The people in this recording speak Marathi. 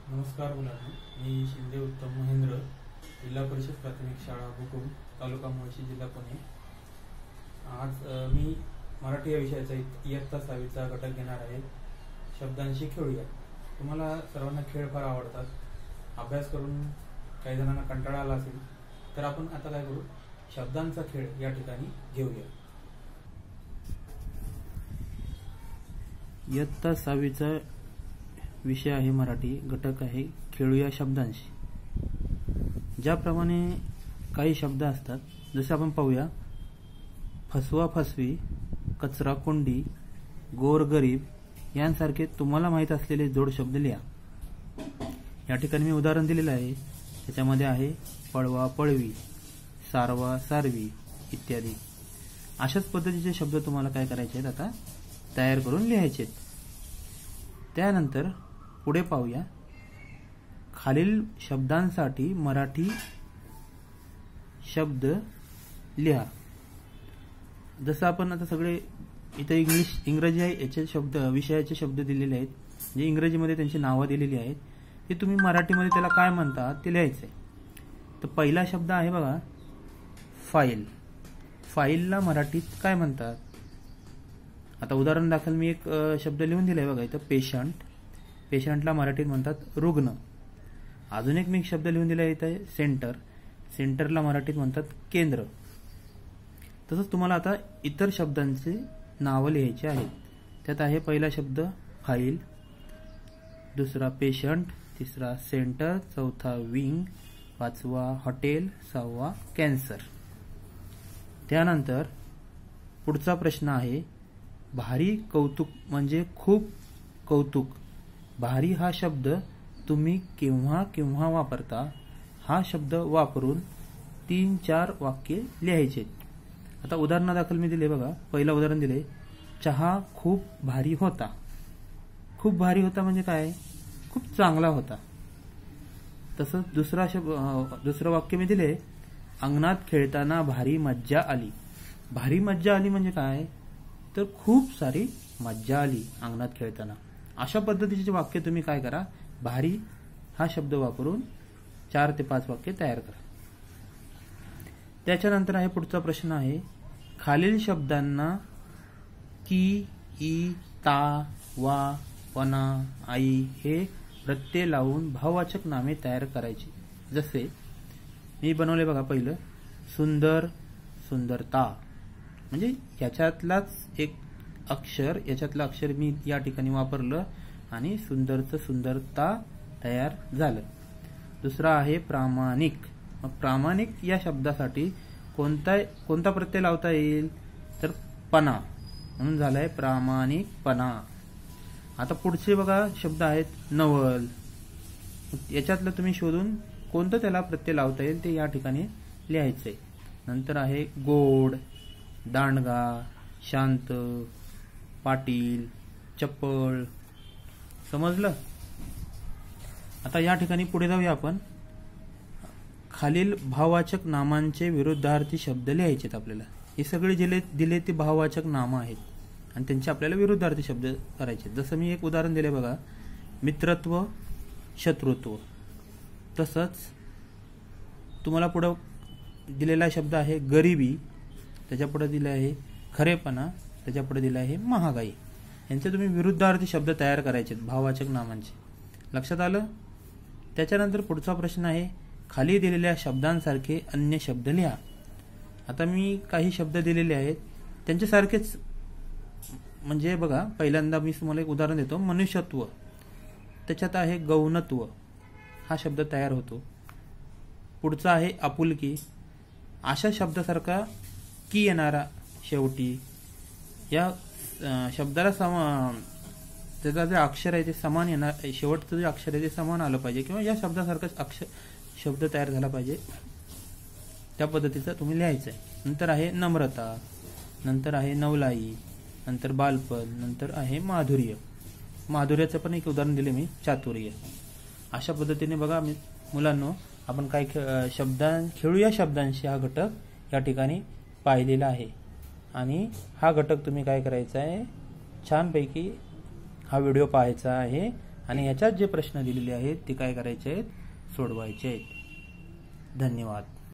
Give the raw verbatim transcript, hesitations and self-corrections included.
नमस्कार मुलांनो, मी शिंदे उत्तम महेंद्र, जिल्हा परिषद प्राथमिक शाळा हुकुम, तालुका मुळशी, जिल्हा पुणे। आज मी मराठी या विषयाचा इयत्ता सहावीचा घटक घेणार आहे। शब्दांशी खेळूया। तुम्हाला सर्वांना खेळ फार आवडतात, अभ्यास करून काही जणांना कंटाळा आला असेल तर आपण आता काय करू, शब्दांचा खेळ या ठिकाणी घेऊया। इयत्ता सहावीचा विषय आहे मराठी, घटक आहे खेळूया शब्दांशी। ज्याप्रमाणे काही शब्द असतात, जसे आपण पाहूया, फसवा फसवी, कचरा कोंडी, गोर गरीब यांसारखे तुम्हाला माहित असलेले जोड शब्द लिहा। या ठिकाणी मी उदाहरण दिलेलं आहे, त्याच्यामध्ये आहे पळवा पळवी, सारवा सारवी इत्यादी। अशाच पद्धतीचे शब्द तुम्हाला काय करायचे आहेत, आता तयार करून लिहायचे आहेत। त्यानंतर पुढे पाहूया, खालील शब्दांसाठी मराठी शब्द लिहा। जसं आपण आता सगळे इथे इंग्लिश इंग्रजी आहे याचे शब्द विषयाचे शब्द दिलेले आहेत, जे इंग्रजीमध्ये त्यांची नावं दिलेली आहेत, ते तुम्ही मराठीमध्ये त्याला काय म्हणतात ते लिहायचं आहे। तर पहिला शब्द आहे बघा, फाईल। फाईलला मराठीत काय म्हणतात? आता उदाहरण दाखल मी एक शब्द लिहून दिलाय बघा इथं, पेशंट। पेशंटला मराठीत म्हणतात रुग्ण। अजून एक मी शब्द लिहून दिलाय इथं, सेंटर। सेंटरला मराठीत म्हणतात केंद्र। तसंच तुम्हाला आता इतर शब्दांचे नावं लिहायचे आहेत। त्यात आहे पहिला शब्द फाईल, दुसरा पेशंट, तिसरा सेंटर, चौथा विंग, पाचवा हॉटेल, सहावा कॅन्सर। त्यानंतर पुढचा प्रश्न आहे, भारी कौतुक म्हणजे खूप कौतुक। भारी हा शब्द तुम्ही केव्हा केव्हा वापरता? हा शब्द वापरून तीन चार वाक्य लिहायचे। आता उदाहरणादाखल मी दिले बघा, पहिला उदाहरण दिले, चहा खूप भारी होता। खूप भारी होता म्हणजे काय? खूप चांगला होता। तसंच दुसरा शब्द दुसरं वाक्य मी दिले, अंगणात खेळताना भारी मज्जा आली। भारी मज्जा आली म्हणजे काय? तर खूप सारी मज्जा आली अंगणात खेळताना। अशा पद्धतीचे वाक्य तुम्ही काय करा, भारी हा शब्द वापरून चार ते पाच वाक्य तयार करा। त्याच्यानंतर आहे पुढचा प्रश्न आहे, खालील शब्दांना की, ई, ता, वा, पणा, आई हे प्रत्यय लावून भाववाचक नामे तयार करायची। जसे मी बनवले बघा, पहिलं सुंदर, सुंदरता, म्हणजे याच्यातलाच एक अक्षर याच्यातलं अक्षर मी या ठिकाणी वापरलं आणि सुंदरचं सुंदरता तयार झालं। दुसरा आहे प्रामाणिक। मग प्रामाणिक या शब्दासाठी कोणता कोणता प्रत्यय लावता येईल? तर पणा, म्हणून झालाय प्रामाणिकपणा। आता पुढचे बघा शब्द आहेत नवल। याच्यातलं तुम्ही शोधून कोणतं त्याला प्रत्यय लावता येईल ते या ठिकाणी लिहायचंय। नंतर आहे गोड, दांडगा, शांत, पाटील, चप्पल। समजलं? आता या ठिकाणी पुढे जाऊया आपण, खालील भाववाचक नामांचे विरुद्धार्थी शब्द लिहायचे आहेत आपल्याला। हे सगळे जिले दिले ते भाववाचक नामं आहेत आणि त्यांचे आपल्याला विरुद्धार्थी शब्द करायचे। जसं मी एक उदाहरण दिले बघा, मित्रत्व, शत्रुत्व। तसंच तुम्हाला पुढं दिलेला शब्द आहे गरिबी, त्याच्या पुढे दिले आहे खरेपणा, त्याच्या पुढे दिले आहे महागाई। यांचे तुम्ही विरुद्धार्थी शब्द तयार करायचे भाववाचक नामांचे। लक्षात आलं? त्याच्यानंतर पुढचा प्रश्न आहे, खाली दिलेल्या शब्दांसारखे अन्य शब्द लिहा। आता मी काही शब्द दिलेले आहेत त्यांच्यासारखेच, म्हणजे बघा, पहिल्यांदा मी तुम्हाला एक उदाहरण देतो, मनुष्यत्व। त्याच्यात आहे गौणत्व, हा शब्द तयार होतो। पुढचा आहे आपुलकी। अशा शब्दासारखा की येणारा शेवटी, या शब्दाला समा त्याचा जे अक्षर आहे ते समान येणार, शेवटचं जे अक्षर आहे ते समान आलं पाहिजे, किंवा या शब्दासारखाच अक्षर शब्द तयार झाला पाहिजे, त्या पद्धतीचं तुम्ही लिहायचं आहे। नंतर आहे नम्रता, नंतर आहे नवलाई, नंतर बालपण, नंतर आहे माधुर्य। माधुर्याचं पण एक उदाहरण दिले मी, चातुर्य। अशा पद्धतीने बघा मी मुलांनो, आपण काय शब्दां खेळूया शब्दांशी हा घटक या ठिकाणी पाहिलेला आहे। आणि हा घटक तुम्ही काय करायचा आहे, छानपैकी हा व्हिडिओ पाहायचा आहे आणि ह्याच्यात जे प्रश्न दिलेले आहेत ते काय करायचे आहेत, सोडवायचे आहेत. धन्यवाद.